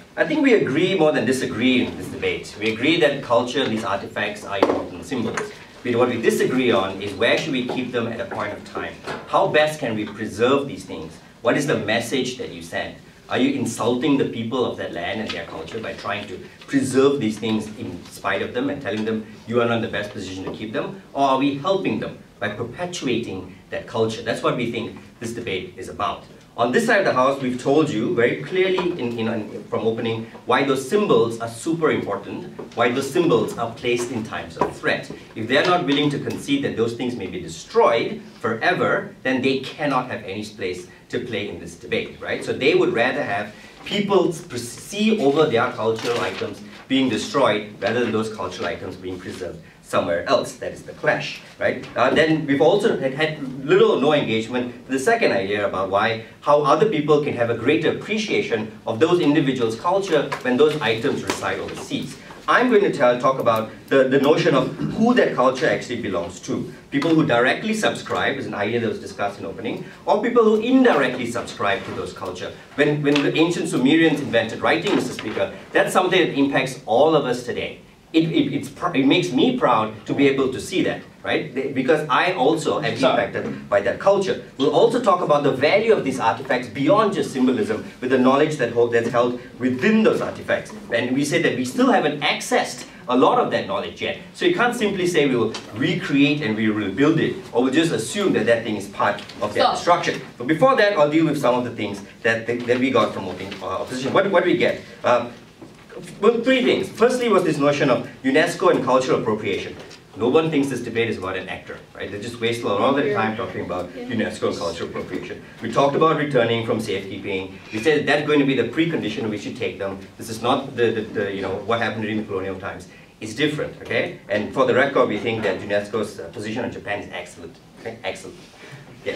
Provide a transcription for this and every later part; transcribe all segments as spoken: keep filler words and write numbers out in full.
I think we agree more than disagree in this debate. We agree that culture, these artifacts are important symbols. But what we disagree on is where should we keep them at a point of time? How best can we preserve these things? What is the message that you send? Are you insulting the people of that land and their culture by trying to preserve these things in spite of them and telling them you are not in the best position to keep them? Or are we helping them by perpetuating that culture? That's what we think this debate is about. On this side of the house, we've told you very clearly in, in, from opening why those symbols are super important, why those symbols are placed in times of threat. If they're not willing to concede that those things may be destroyed forever, then they cannot have any place to play in this debate, right? So they would rather have people see over their cultural items being destroyed rather than those cultural items being preserved somewhere else. That is the clash, right? Uh, then we've also had, had little or no engagement with the second idea about why, how other people can have a greater appreciation of those individuals' culture when those items reside overseas. I'm going to tell, talk about the, the notion of who that culture actually belongs to. People who directly subscribe is an idea that was discussed in opening, or people who indirectly subscribe to those culture. When, when the ancient Sumerians invented writing, Mister Speaker, that's something that impacts all of us today. It, it, it's, it makes me proud to be able to see that, right? Because I also am impacted by that culture. We'll also talk about the value of these artifacts beyond just symbolism, with the knowledge that hold, that's held within those artifacts. And we say that we still haven't accessed a lot of that knowledge yet. So you can't simply say we will recreate and we will build it, or we'll just assume that that thing is part of their destruction. But before that, I'll deal with some of the things that, that we got from open, uh, opposition. What, what do we get? Uh, Well, three things. Firstly was this notion of UNESCO and cultural appropriation. No one thinks this debate is about an actor, right? They just waste a lot of their time talking about UNESCO and cultural appropriation. We talked about returning from safekeeping. We said that's going to be the precondition we should take them. This is not the, the, the you know, what happened during the colonial times. It's different, okay? And for the record, we think that UNESCO's uh, position on Japan is excellent, okay? Excellent. Yes.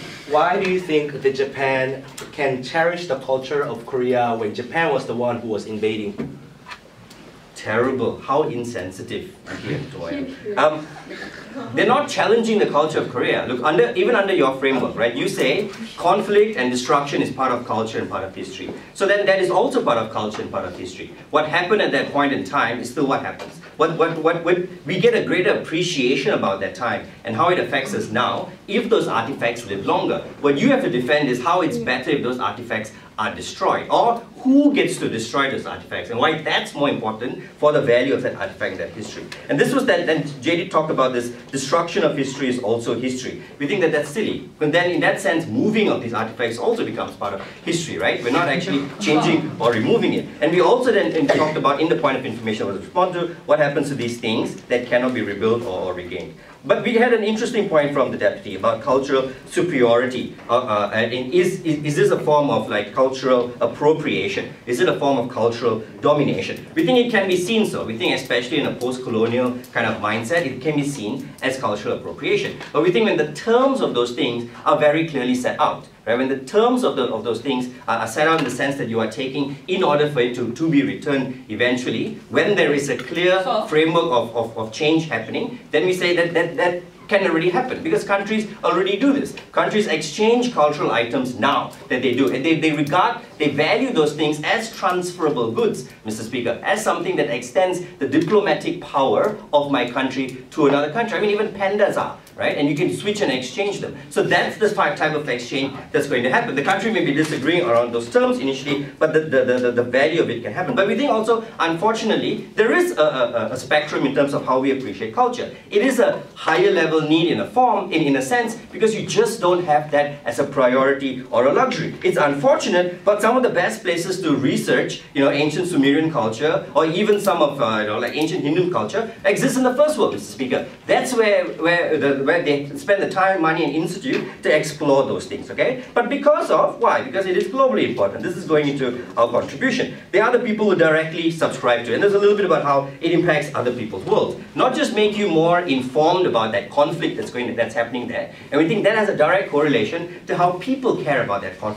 Why do you think that Japan can cherish the culture of Korea when Japan was the one who was invading? Terrible. How insensitive here, um, They're not challenging the culture of Korea. Look, under, even under your framework, right? You say conflict and destruction is part of culture and part of history. So then that is also part of culture and part of history. What happened at that point in time is still what happens. What, what, what, what, we get a greater appreciation about that time and how it affects us now if those artifacts live longer. What you have to defend is how it's better if those artifacts are destroyed, or who gets to destroy those artifacts, and why that's more important for the value of that artifact and that history. And this was that, and J D talked about this, destruction of history is also history. We think that that's silly, but then in that sense, moving of these artifacts also becomes part of history, right? We're not actually changing or removing it. And we also then talked about, in the point of information, was respond to what happens to these things that cannot be rebuilt or, or regained. But we had an interesting point from the deputy about cultural superiority. Uh, uh, and is, is, is this a form of like cultural appropriation? Is it a form of cultural domination? We think it can be seen so. We think especially in a post-colonial kind of mindset, it can be seen as cultural appropriation. But we think when the terms of those things are very clearly set out, right? When the terms of, the, of those things are, are set out in the sense that you are taking in order for it to, to be returned eventually, when there is a clear so, framework of, of, of change happening, then we say that that, that can already happen, because countries already do this. Countries exchange cultural items now that they do, and they, they regard, they value those things as transferable goods, Mister Speaker, as something that extends the diplomatic power of my country to another country. I mean, even pandas are, right? And you can switch and exchange them. So that's the type of exchange that's going to happen. The country may be disagreeing around those terms initially, but the, the, the, the value of it can happen. But we think also, unfortunately, there is a, a, a spectrum in terms of how we appreciate culture. It is a higher level need in a form, in, in a sense, because you just don't have that as a priority or a luxury. It's unfortunate, but some of the best places to research, you know, ancient Sumerian culture, or even some of, uh, you know, like ancient Hindu culture, exists in the first world, Mister Speaker. That's where, where, the, where they spend the time, money, and institute to explore those things, okay? But because of, why? Because it is globally important. This is going into our contribution. There are the people who directly subscribe to it, and there's a little bit about how it impacts other people's worlds. Not just make you more informed about that conflict that's going to, that's happening there, and we think that has a direct correlation to how people care about that conflict.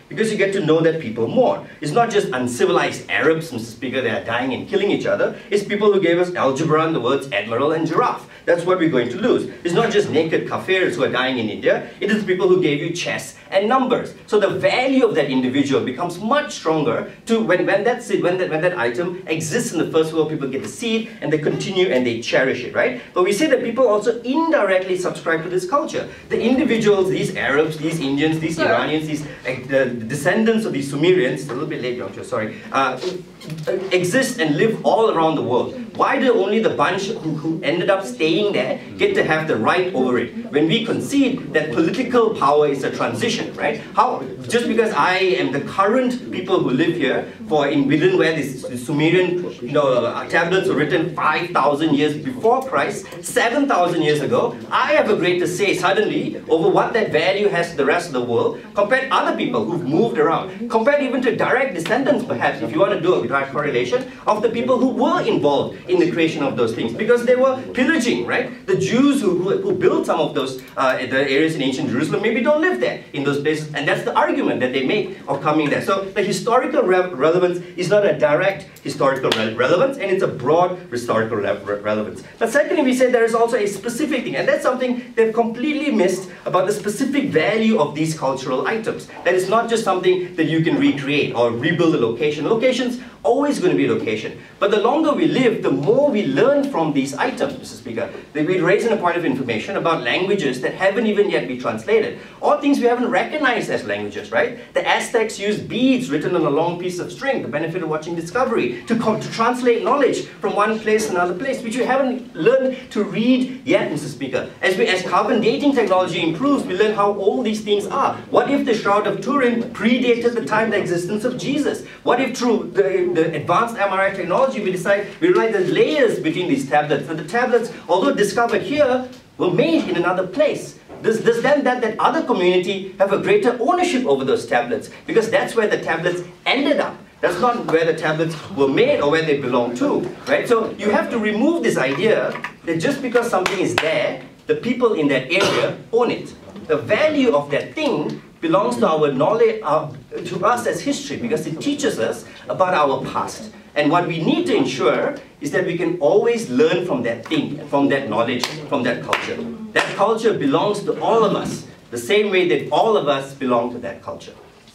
because you get to know that people more. It's not just uncivilized Arabs, Mister Speaker, that are dying and killing each other. It's people who gave us algebra and the words admiral and giraffe. That's what we're going to lose. It's not just naked kafirs who are dying in India. It is people who gave you chess and numbers. So the value of that individual becomes much stronger to when, when, that's it, when, that, when that item exists in the first world, people get to see it and they continue and they cherish it, right? But we say that people also indirectly subscribe to this culture. The individuals, these Arabs, these Indians, these Iranians, these uh, the descendants of these Sumerians, a little bit late, Jeong, sorry, uh, exist and live all around the world. Why do only the bunch who, who ended up staying there get to have the right over it? When we concede that political power is a transition, right? How, just because I am the current people who live here, for in within where this, this Sumerian you know, uh, tablets were written five thousand years before Christ, seven thousand years ago, I have a greater say suddenly over what that value has to the rest of the world compared to other people who've moved around, compared even to direct descendants perhaps, if you want to do a direct correlation, of the people who were involved in the creation of those things, because they were pillaging, right? The Jews who, who, who built some of those uh, the areas in ancient Jerusalem maybe don't live there in those places, and that's the argument that they make of coming there. So the historical re relevance is not a direct historical re relevance, and it's a broad historical re re relevance. But secondly, we say there is also a specific thing, and that's something they've completely missed about the specific value of these cultural items. That is not just something that you can recreate or rebuild a location. Locations always going to be a location. But the longer we live, the more we learn from these items, Mister Speaker. That we raise in a point of information about languages that haven't even yet been translated, or things we haven't recognized as languages, right? The Aztecs used beads written on a long piece of string, the benefit of watching Discovery, to, to translate knowledge from one place to another place, which we haven't learned to read yet, Mister Speaker. As, we, as carbon dating technology improves, we learn how old these things are. What if the Shroud of Turin predated the time, the existence of Jesus? What if through the the advanced M R I technology, we decide we realize the layers between these tablets, and the tablets, although discovered here, were made in another place. Does, does then that, that other community have a greater ownership over those tablets? Because that's where the tablets ended up. That's not where the tablets were made or where they belong to, right? So you have to remove this idea that just because something is there, the people in that area own it. The value of that thing belongs to our knowledge, uh, to us as history, because it teaches us about our past. And what we need to ensure is that we can always learn from that thing, from that knowledge, from that culture. That culture belongs to all of us, the same way that all of us belong to that culture.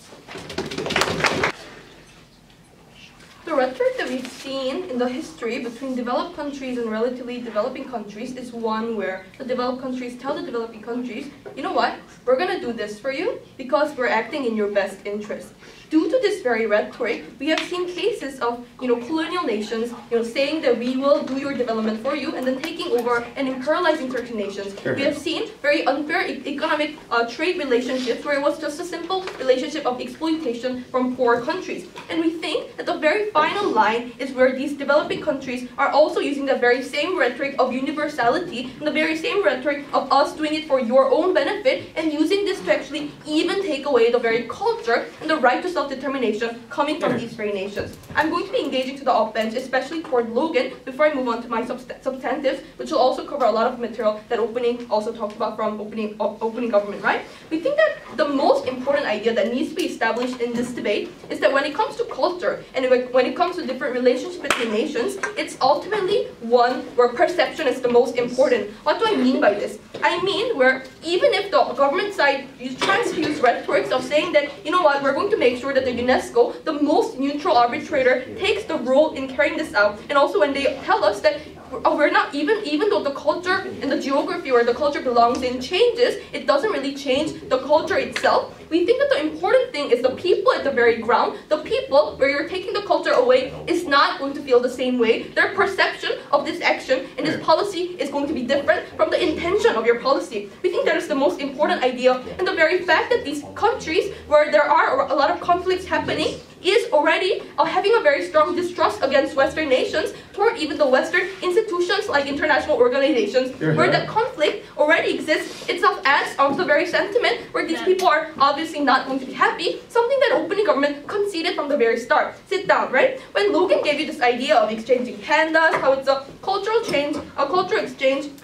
The rhetoric that we've seen in the history between developed countries and relatively developing countries is one where the developed countries tell the developing countries, you know what, we're going to do this for you because we're acting in your best interest. Due to this very rhetoric, we have seen cases of you know, colonial nations you know, saying that we will do your development for you and then taking over and imperializing certain nations. We have seen very unfair e economic uh, trade relationships where it was just a simple relationship of exploitation from poor countries. And we think that the very final line is where these developing countries are also using the very same rhetoric of universality and the very same rhetoric of us doing it for your own benefit and using this to actually even take away the very culture and the right to self-determination coming from these very nations. I'm going to be engaging to the up-bench, especially toward Logan, before I move on to my subst substantives, which will also cover a lot of material that opening also talked about from opening, uh, opening government, right? We think that the most important idea that needs to be established in this debate is that when it comes to culture and when it comes to different relationships between nations, it's ultimately one where perception is the most important. What do I mean by this? I mean where even if the government side tries to use rhetorics of saying that, you know what, we're going to make sure that the UNESCO, the most neutral arbitrator, takes the role in carrying this out. And also when they tell us that oh, we're not, even, even though the culture and the geography where the culture belongs in changes, it doesn't really change the culture itself. We think that the important thing is the people at the very ground. The people where you're taking the culture away is not going to feel the same way. Their perception of this action and this policy is going to be different from the intention of your policy. We think that is the most important idea. And the very fact that these countries where there are a lot of conflicts happening is already uh, having a very strong distrust against Western nations toward even the Western institutions like international organizations, where that conflict already exists itself as of the very sentiment where these people are obviously not going to be happy, something that opening government conceded from the very start. Sit down, right? When Logan gave you this idea of exchanging pandas, how it's a cultural change, a cultural exchange,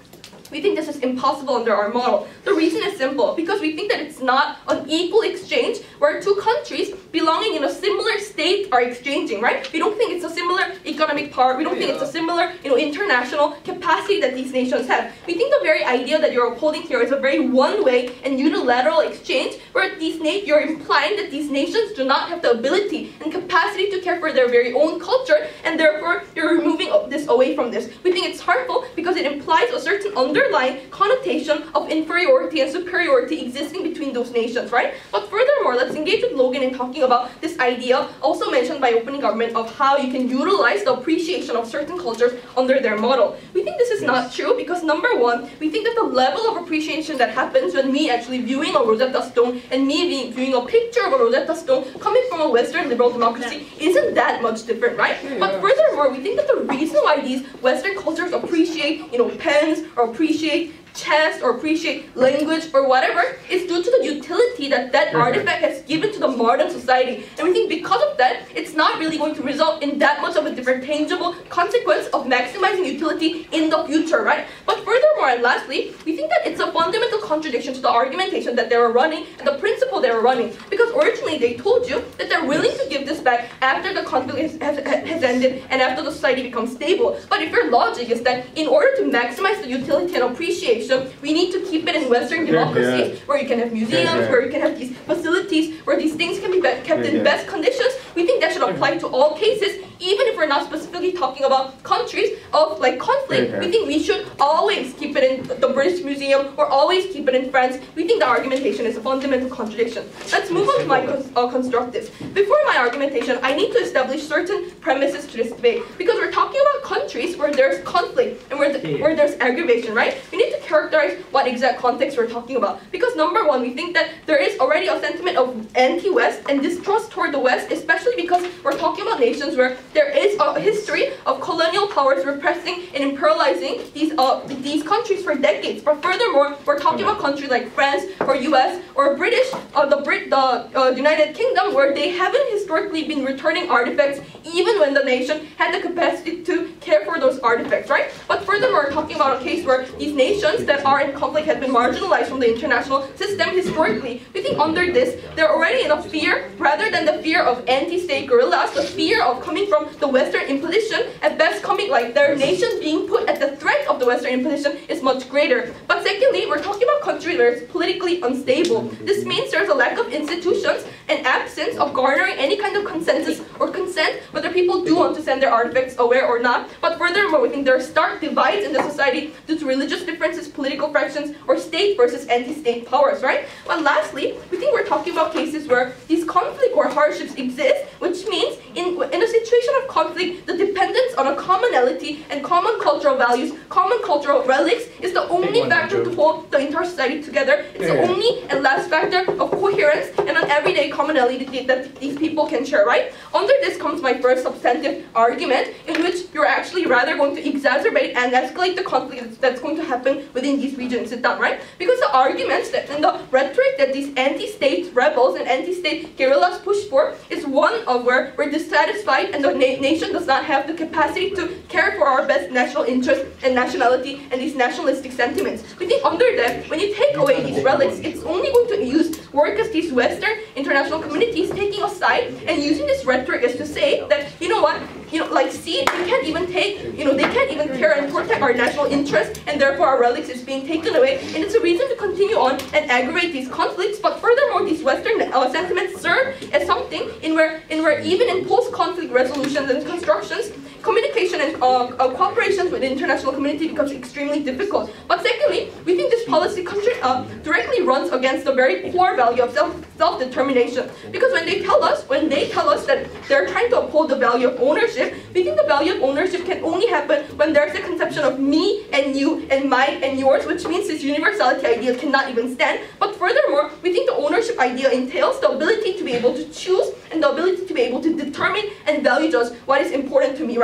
We think this is impossible under our model. The reason is simple, because we think that it's not an equal exchange where two countries belonging in a similar state are exchanging, right? We don't think it's a similar economic power. We don't think it's a similar, you know, international capacity that these nations have. We think the very idea that you're upholding here is a very one-way and unilateral exchange where these na- you're implying that these nations do not have the ability and capacity to care for their very own culture, and therefore you're removing this away from this. We think it's harmful because it implies a certain underlying connotation of inferiority and superiority existing between those nations, right? But furthermore, let's engage with Logan in talking about this idea, also mentioned by opening government, of how you can utilize the appreciation of certain cultures under their model. We think this is not true because, number one, we think that the level of appreciation that happens when me actually viewing a Rosetta Stone and me viewing a picture of a Rosetta Stone coming from a Western liberal democracy isn't that much different, right? But furthermore, we think that the reason why these Western cultures appreciate, you know, pens or appreciate chess or appreciate language or whatever is due to the utility that that artifact has given to the modern society. And we think because of that, it's not really going to result in that much of a different tangible consequence of maximizing utility in the future, right? But furthermore, and lastly, we think that it's a fundamental contradiction to the argumentation that they were running and the principle they were running. Because originally they told you that they're willing to give this back after the conflict has, has, has ended and after the society becomes stable. But if your logic is that in order to maximize the utility and appreciation, we need to keep it in Western democracies, yeah, yeah. where you can have museums, yeah, yeah. where you can have these facilities, where these things can be kept yeah, in yeah. best conditions. We think that should apply to all cases, even if we're not specifically talking about countries of like conflict. Yeah, yeah. We think we should always keep it in the British Museum or always keep it in France. We think the argumentation is a fundamental contradiction. Let's move on to my cons uh, constructives. Before my argumentation, I need to establish certain premises to this debate, because we're talking about countries where there's conflict and where, the, where there's aggravation, right? We need to characterize what exact context we're talking about. Because number one, we think that there is already a sentiment of anti-West and distrust toward the West, especially because we're talking about nations where there is a history of colonial powers repressing and imperializing these uh, these countries for decades. But furthermore, we're talking about countries like France or U S or British, uh, the Brit, the uh, United Kingdom, where they haven't historically been returning artifacts even when the nation had the capacity to care for those artifacts, right? But furthermore, we're talking about a case where these nations that are in conflict have been marginalized from the international system historically. We think under this, they're already in a fear, rather than the fear of anti-state guerrillas, the fear of coming from the Western imposition, at best coming like their nation being put at the threat of the Western imposition is much greater. But secondly, we're talking about countries where it's politically unstable. This means there's a lack of institutions and absence of garnering any kind of consensus or consent whether people do want to send their artifacts away or not. But furthermore, we think there are stark divides in the society due to religious differences, political fractions, or state versus anti-state powers, right? But lastly, we think we're talking about cases where these conflict or hardships exist, which means in, in a situation of conflict, the dependence on a commonality and common cultural values, common cultural relics, is the only factor to hold the entire society together. It's the only and last factor of coherence and an everyday commonality that these people can share, right? Under this comes my first substantive argument, in which you're actually rather going to exacerbate and escalate the conflict that's going to happen within these regions, right? Because the arguments that in the rhetoric that these anti-state rebels and anti-state guerrillas push for is one of where we're dissatisfied and the na nation does not have the capacity to care for our best national interest and nationality and these nationalistic sentiments. We think under that, when you take away these relics, it's only going to use work as these Western international communities taking a side and using this rhetoric as to say that, you know what, you know, like, see, they can't even take, you know, they can't even care and protect our national interest, and therefore our relics is being taken away, and it's a reason to continue on and aggravate these conflicts. But furthermore, these Western uh, sentiments serve as something in where, in where even in post-conflict resolutions and constructions, communication and uh, uh, cooperation with the international community becomes extremely difficult. But secondly, we think this policy uh, directly runs against the very core value of self self-determination. Because when they tell us, when they tell us that they're trying to uphold the value of ownership, we think the value of ownership can only happen when there's a conception of me and you and mine and yours, which means this universality idea cannot even stand. But furthermore, we think the ownership idea entails the ability to be able to choose and the ability to be able to determine and value just what is important to me, right?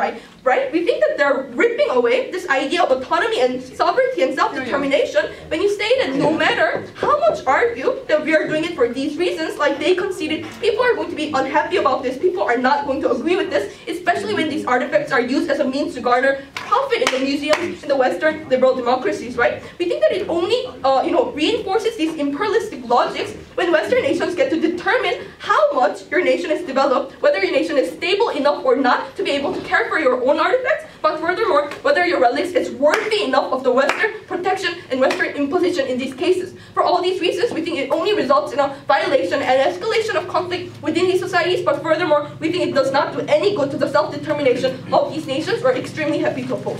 right? We think that they're ripping away this idea of autonomy and sovereignty and self-determination when you say that no matter how much argue that we are doing it for these reasons, like they conceded, people are going to be unhappy about this, people are not going to agree with this, especially when these artifacts are used as a means to garner profit in the museums in the Western liberal democracies, right? We think that it only uh, you know, reinforces these imperialistic logics when Western nations get to determine how much your nation is developed, whether your nation is stable enough or not to be able to care for your own artifacts, but furthermore, whether your relics is worthy enough of the Western protection and Western imposition in these cases. For all these reasons, we think it only results in a violation and escalation of conflict within these societies, but furthermore, we think it does not do any good to the self-determination of these nations. We're extremely happy to oppose.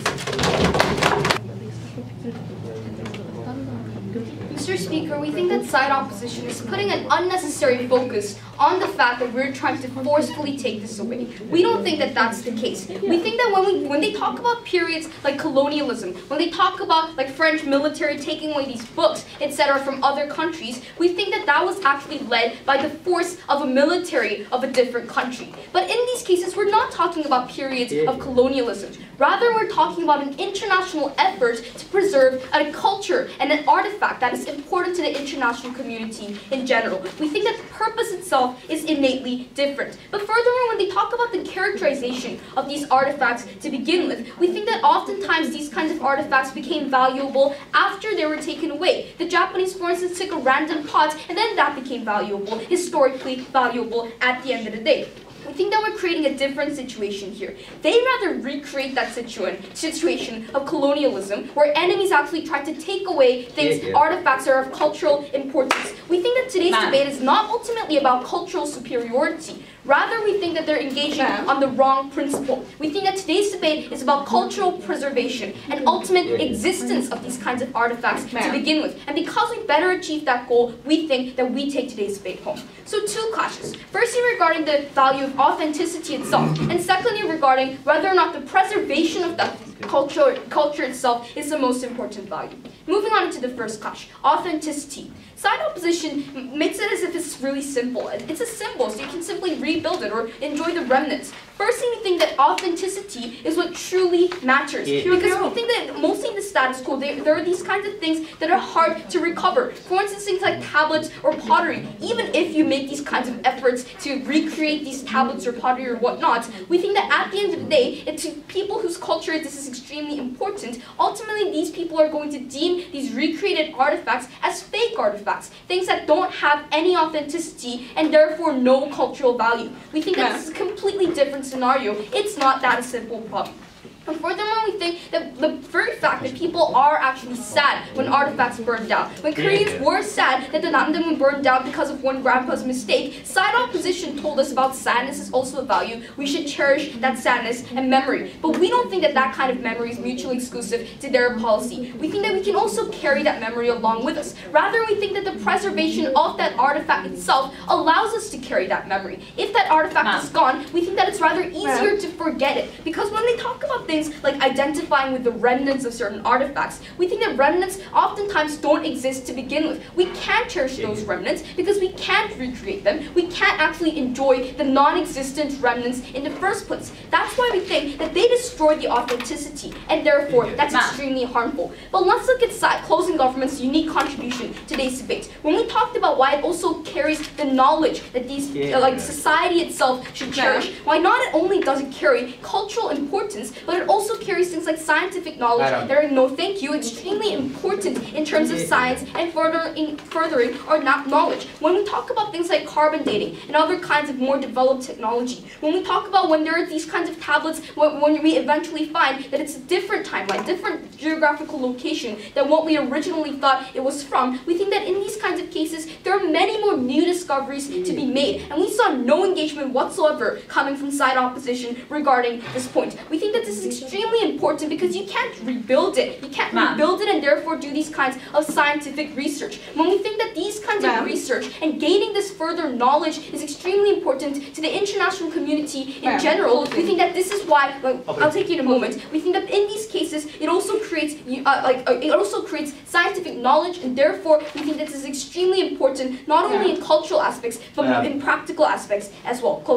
Mister Speaker, we think that side opposition is putting an unnecessary focus on the fact that we're trying to forcefully take this away. We don't think that that's the case. We think that when we when they talk about periods like colonialism, when they talk about like French military taking away these books, et cetera from other countries, we think that that was actually led by the force of a military of a different country. But in these cases, we're not talking about periods of colonialism. Rather, we're talking about an international effort to preserve a culture and an artifact that is important to the international community in general. We think that the purpose itself is innately different. But furthermore, when they talk about the characterization of these artifacts to begin with, we think that oftentimes these kinds of artifacts became valuable after they were taken away. The Japanese, for instance, took a random pot and then that became valuable, historically valuable at the end of the day. We think that we're creating a different situation here. They rather recreate that situa situation of colonialism, where enemies actually try to take away things, yeah, yeah. artifacts that are of cultural importance. We think that today's debate is not ultimately about cultural superiority. Rather, we think that they're engaging on the wrong principle. We think that today's debate is about cultural preservation and ultimate existence of these kinds of artifacts to begin with. And because we better achieve that goal, we think that we take today's debate home. So two clashes. Firstly, regarding the value of authenticity itself, and secondly, regarding whether or not the preservation of that culture, culture itself is the most important value. Moving on to the first clash, authenticity. Side opposition makes it as if it's really simple. It's a symbol, so you can simply rebuild it or enjoy the remnants. Firstly, we think that authenticity is what truly matters. Yeah. Because we think that mostly in the status quo, there, there are these kinds of things that are hard to recover. For instance, things like tablets or pottery. Even if you make these kinds of efforts to recreate these tablets or pottery or whatnot, we think that at the end of the day, it's to people whose culture this is extremely important. Ultimately, these people are going to deem these recreated artifacts as fake artifacts, things that don't have any authenticity and therefore no cultural value. We think that this is a completely different scenario. It's not that a simple problem. And furthermore, we think that the very fact that people are actually sad when artifacts burn down. When Koreans were sad that the Namdaemun burned down because of one grandpa's mistake, side opposition told us about sadness is also a value. We should cherish that sadness and memory. But we don't think that that kind of memory is mutually exclusive to their policy. We think that we can also carry that memory along with us. Rather, we think that the preservation of that artifact itself allows us to carry that memory. If that artifact is gone, we think that it's rather easier to forget it. Because when they talk about things like identifying with the remnants of certain artifacts, we think that remnants oftentimes don't exist to begin with. We can't cherish those remnants because we can't recreate them. We can't actually enjoy the non-existent remnants in the first place. That's why we think that they destroy the authenticity, and therefore that's extremely harmful. But let's look at closing government's unique contribution to today's debate. When we talked about why it also carries the knowledge that these, uh, like society itself should cherish, why not only does it carry cultural importance, but it also carries things like scientific knowledge that are, no thank you, extremely important in terms of science and further in furthering our knowledge. When we talk about things like carbon dating and other kinds of more developed technology, when we talk about when there are these kinds of tablets, when, when we eventually find that it's a different timeline, different geographical location than what we originally thought it was from, we think that in these kinds of cases, there are many more new discoveries to be made. And we saw no engagement whatsoever coming from side opposition regarding this point. We think that this is extremely important because you can't rebuild it. You can't rebuild it and therefore do these kinds of scientific research. When we think that these kinds of research and gaining this further knowledge is extremely important to the international community in general, we think that this is why, well, I'll take you in a moment, we think that in these cases it also creates uh, like uh, it also creates scientific knowledge, and therefore we think that this is extremely important not only in cultural aspects but in practical aspects as well. Closing.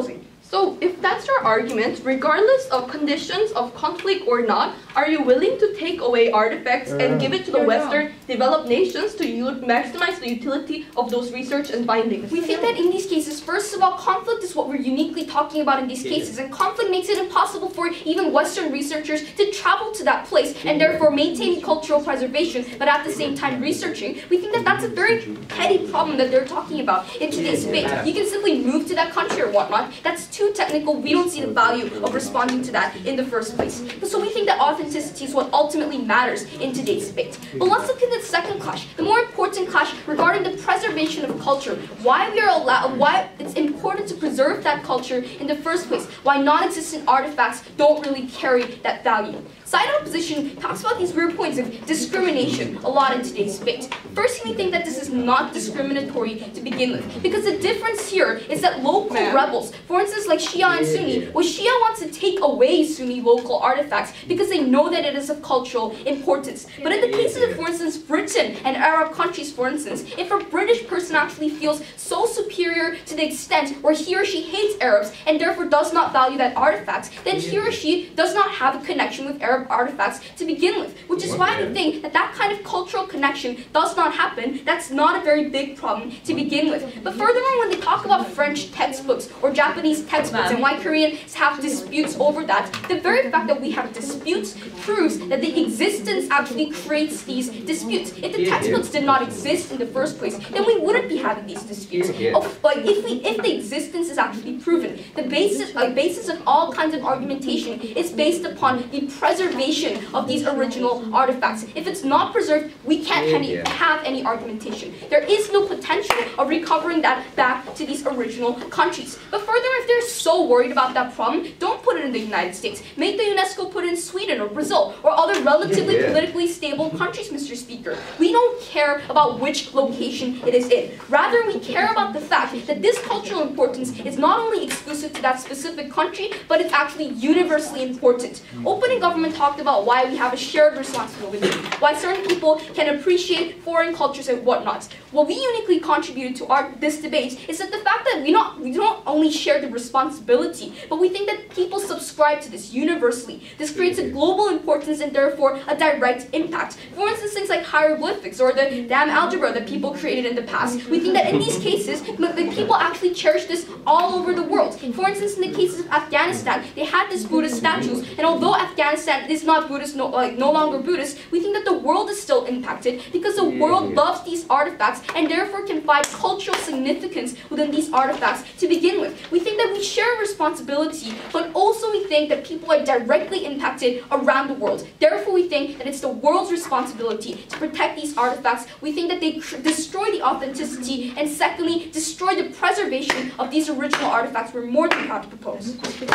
So if that's your argument, regardless of conditions of conflict or not, are you willing to take away artifacts and give it to the Western developed nations to maximize the utility of those research and findings? We think that in these cases, first of all, conflict is what we're uniquely talking about in these cases, and conflict makes it impossible for even Western researchers to travel to that place and therefore maintaining cultural preservation, but at the same time researching. We think that that's a very petty problem that they're talking about in today's debate. You can simply move to that country or whatnot. That's too technical. We don't see the value of responding to that in the first place. So we think that authenticity is what ultimately matters in today's debate. But let's look at the second clash, the more important clash regarding the preservation of culture. Why we are allowed, why it's important to preserve that culture in the first place. Why non-existent artifacts don't really carry that value. Side opposition talks about these weird points of discrimination a lot in today's debate. First, we think that this is not discriminatory to begin with, because the difference here is that local rebels, for instance like Shia and Sunni, well, Shia wants to take away Sunni local artifacts because they know that it is of cultural importance. But in the cases of, for instance, Britain and Arab countries, for instance, if a British person actually feels so superior to the extent where he or she hates Arabs and therefore does not value that artifact, then he or she does not have a connection with Arab artifacts to begin with, which is why we think that that kind of cultural connection does not happen. That's not a very big problem to begin with. But furthermore, when they talk about French textbooks or Japanese textbooks and why Koreans have disputes over that, the very fact that we have disputes proves that the existence actually creates these disputes. If the textbooks did not exist in the first place, then we wouldn't be having these disputes. Of, like, if, we, if the existence is actually proven, the basis, uh, basis of all kinds of argumentation is based upon the preservation of these original artifacts. If it's not preserved, we can't any, have any argumentation. There is no potential of recovering that back to these original countries. But further, if they're so worried about that problem, don't put it in the United States. Make the UNESCO put it in Sweden or Brazil or other relatively yeah. politically stable countries, Mister Speaker. We don't care about which location it is in. Rather, we care about the fact that this cultural importance is not only exclusive to that specific country, but it's actually universally important. Opening government talked about why we have a shared responsibility, why certain people can appreciate foreign cultures and whatnot. What we uniquely contributed to our, this debate is that the fact that we, not, we don't only share the responsibility, but we think that people subscribe to this universally. This creates a global importance and therefore a direct impact. For instance, things like hieroglyphics or the damn algebra that people created in the past. We think that in these cases, the people actually cherish this all over the world. For instance, in the cases of Afghanistan, they had these Buddhist statues, and although Afghanistan is not Buddhist, no, like, no longer Buddhist, we think that the world is still impacted because the world loves these artifacts and therefore can find cultural significance within these artifacts to begin with. We think that we share a responsibility, but also we think that people are directly impacted around the world. Therefore, we think that it's the world's responsibility to protect these artifacts. We think that they destroy the authenticity, and secondly, destroy the preservation of these original artifacts we're more than proud to propose.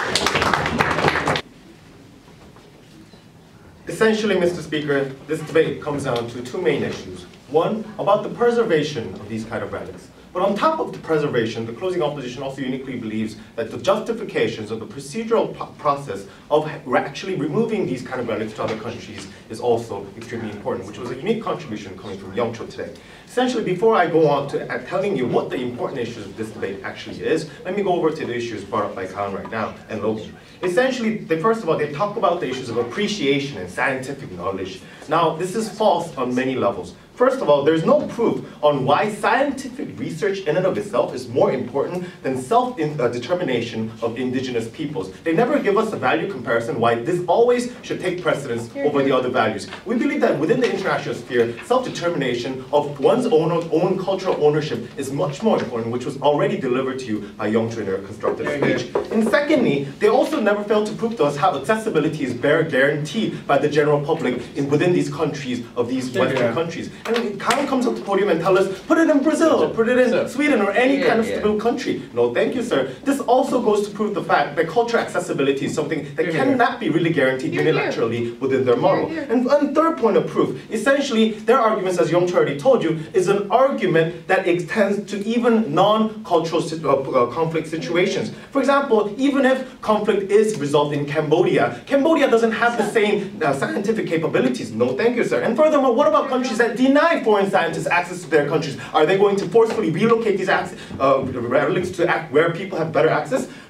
Essentially, Mister Speaker, this debate comes down to two main issues. One, about the preservation of these kind of relics. But on top of the preservation, the closing opposition also uniquely believes that the justifications of the procedural process of actually removing these kind of relics to other countries is also extremely important, which was a unique contribution coming from Yori Chori today. Essentially, before I go on to uh, telling you what the important issues of this debate actually is, let me go over to the issues brought up by Khan right now and Logan. Essentially, they, first of all, they talk about the issues of appreciation and scientific knowledge. Now, this is false on many levels. First of all, there's no proof on why scientific research in and of itself is more important than self-determination uh, of indigenous peoples. They never give us a value comparison why this always should take precedence over the other values. We believe that within the international sphere, self-determination of one's own, own cultural ownership is much more important, which was already delivered to you by Yori Chori in their constructive speech. And secondly, they also never fail to prove to us how accessibility is bare guaranteed by the general public in, within these countries of these Western countries. And Khan comes up to the podium and tells us, put it in Brazil, or put it in sir. Sweden, or any yeah, kind of stable yeah. country. No, thank you, sir. This also goes to prove the fact that cultural accessibility is something that yeah, cannot yeah. be really guaranteed You're unilaterally here. within their model. Yeah, yeah. And, and third point of proof, essentially, their arguments, as Jeong already told you, is an argument that extends to even non-cultural uh, uh, conflict situations. For example, even if conflict is resolved in Cambodia, Cambodia doesn't have the same uh, scientific capabilities. No, thank you, sir. And furthermore, what about countries that deny foreign scientists access to their countries? Are they going to forcefully relocate these uh, relics to act where people have better access?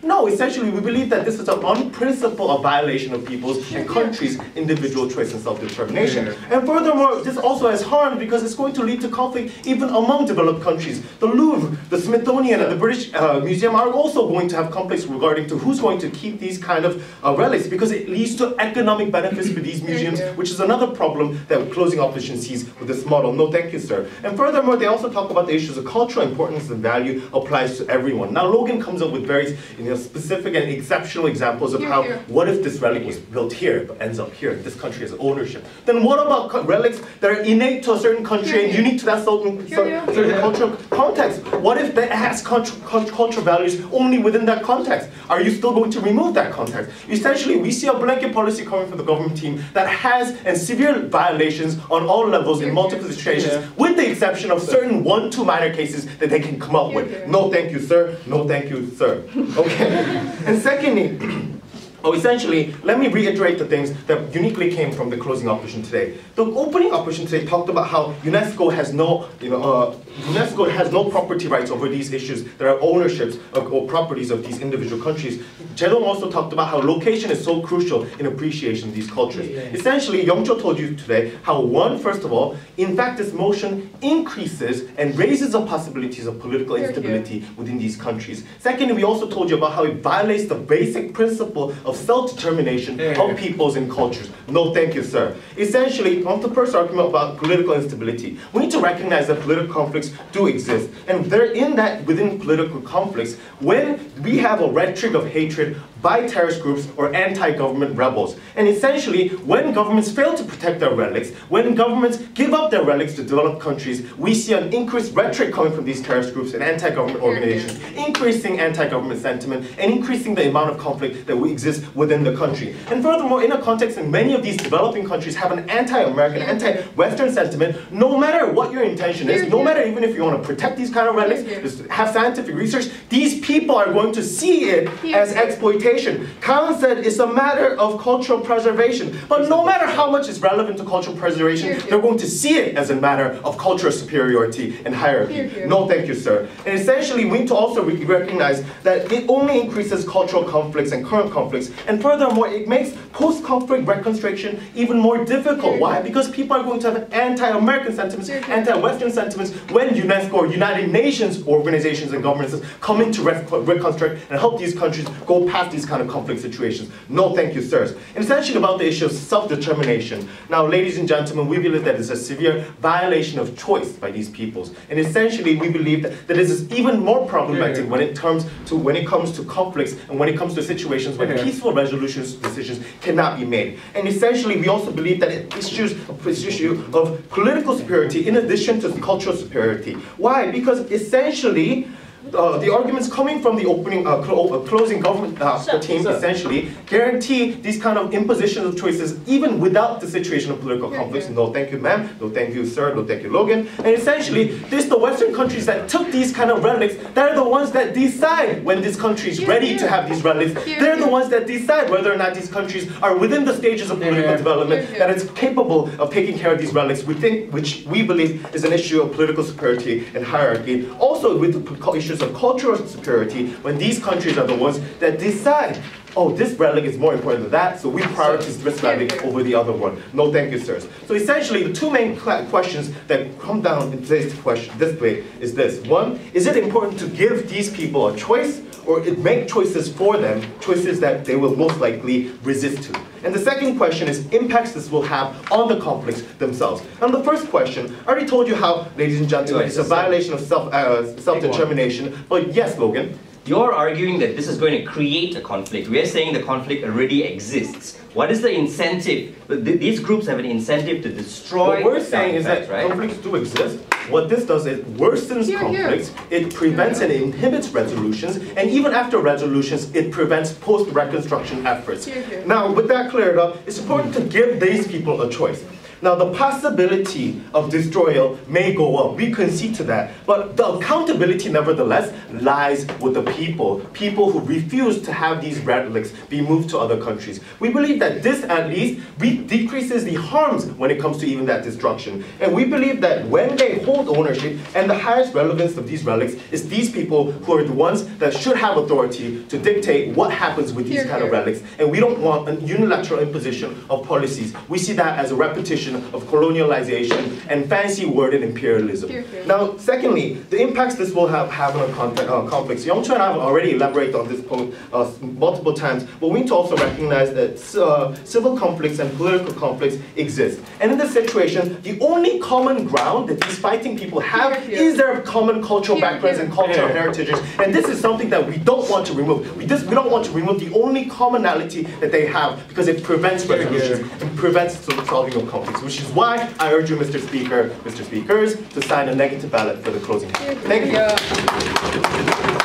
No, essentially we believe that this is an unprincipled violation of people's and countries' individual choice and self-determination. And furthermore, this also has harm because it's going to lead to conflict even among developed countries. The Louvre, the Smithsonian, and the British uh, Museum are also going to have conflicts regarding to who's going to keep these kind of uh, relics, because it leads to economic benefits for these museums, which is another problem that closing opposition sees with this model. No, thank you, sir. And furthermore, they also talk about the issues of cultural importance and value applies to everyone. Now, Logan comes up with very you know, specific and exceptional examples of here, how, here. what if this relic was built here, but ends up here, this country has ownership. Then what about relics that are innate to a certain country Here, and here. unique to that certain, Here, here. certain cultural context? What if that has cultural, cultural values only within that context? Are you still going to remove that context? Essentially, we see a blanket policy coming from the government team that has and severe violations on all levels in multiple situations, Yeah. with the exception of certain one, two minor cases that they can come up Here, with. here. No, thank you, sir. No, thank you, sir. Okay. And secondly, oh, essentially, let me reiterate the things that uniquely came from the closing opposition today. The opening opposition today talked about how UNESCO has no, you know, uh, UNESCO has no property rights over these issues that are ownerships of, or properties of these individual countries. Jeong also talked about how location is so crucial in appreciation of these cultures. Yeah. Essentially, Yongcho told you today how one, first of all, in fact, this motion increases and raises the possibilities of political Here, instability within these countries. Secondly, we also told you about how it violates the basic principle of self-determination Yeah. of peoples and cultures. No, thank you, sir. Essentially, on the first argument about political instability, we need to recognize that political conflicts do exist. And they're in that, within political conflicts, when we have a rhetoric of hatred by terrorist groups or anti-government rebels. And essentially, when governments fail to protect their relics, when governments give up their relics to developed countries, we see an increased rhetoric coming from these terrorist groups and anti-government organizations, increasing anti-government sentiment and increasing the amount of conflict that we exist within the country. And furthermore, in a context in many of these developing countries have an anti-American, anti-Western sentiment, no matter what your intention is, no matter even if you want to protect these kind of relics, just have scientific research, these people are going to see it as exploitation. Khan said it's a matter of cultural preservation, but no matter how much is relevant to cultural preservation, they're going to see it as a matter of cultural superiority and hierarchy. No, thank you, sir. And essentially, we need to also re recognize that it only increases cultural conflicts and current conflicts, and furthermore, it makes post-conflict reconstruction even more difficult. Why? Because people are going to have anti-American sentiments, anti-Western sentiments when UNESCO or United Nations organizations and governments come in to reconstruct and help these countries go past these kind of conflict situations. No, thank you, sirs. And essentially about the issue of self-determination. Now, ladies and gentlemen, we believe that it's a severe violation of choice by these peoples. And essentially, we believe that, that this is even more problematic when it comes to when it comes to conflicts and when it comes to situations where peaceful resolutions decisions cannot be made. And essentially, we also believe that it issues a issue of political superiority in addition to cultural superiority. Why? Because essentially, Uh, the arguments coming from the opening, uh, clo uh, closing government uh, Sir, team sir. essentially guarantee these kind of impositions of choices even without the situation of political conflicts. No, thank you, ma'am. No, thank you, sir. No, thank you, Logan. And essentially, this the Western countries that took these kind of relics. They're the ones that decide when this country is ready to have these relics. They're the ones that decide whether or not these countries are within the stages of political development that it's capable of taking care of these relics. We think, which we believe is an issue of political superiority and hierarchy. Also, with the issues of cultural superiority, when these countries are the ones that decide, oh, this relic is more important than that, so we prioritize this relic over the other one. No, thank you, sirs. So essentially, the two main questions that come down in today's question, this way, is this. One, is it important to give these people a choice, or it make choices for them, choices that they will most likely resist to? And the second question is impacts this will have on the conflicts themselves. And the first question, I already told you how, ladies and gentlemen, it's a violation of self, uh, self-determination, but yes, Logan? You're arguing that this is going to create a conflict. We're saying the conflict already exists. What is the incentive? These groups have an incentive to destroy. What we're saying is that right? conflicts do exist. What this does is worsens Here, here. conflicts, it prevents and inhibits resolutions, and even after resolutions, it prevents post-reconstruction efforts. Here, here. Now, with that cleared up, it's important to give these people a choice. Now, the possibility of destroyal may go up. We concede to that. But the accountability, nevertheless, lies with the people. People who refuse to have these relics be moved to other countries. We believe that this, at least, re decreases the harms when it comes to even that destruction. And we believe that when they hold ownership, and the highest relevance of these relics is these people who are the ones that should have authority to dictate what happens with these Here, kind here. of relics. And we don't want a unilateral imposition of policies. We see that as a repetition of colonialization and fancy worded imperialism. Here, here. Now, secondly, the impacts this will have, have on context, uh, conflicts. Yeong Chori and I have already elaborated on this point uh, multiple times, but we need to also recognize that uh, civil conflicts and political conflicts exist. And in this situation, the only common ground that these fighting people have Here, here. is their common cultural Here, backgrounds here. and cultural Here. heritages. And this is something that we don't want to remove. We just we don't want to remove the only commonality that they have, because it prevents resolutions and prevents the solving of conflicts, which is why I urge you, Mister Speaker, Mister Speakers, to sign a negative ballot for the closing. Thank you.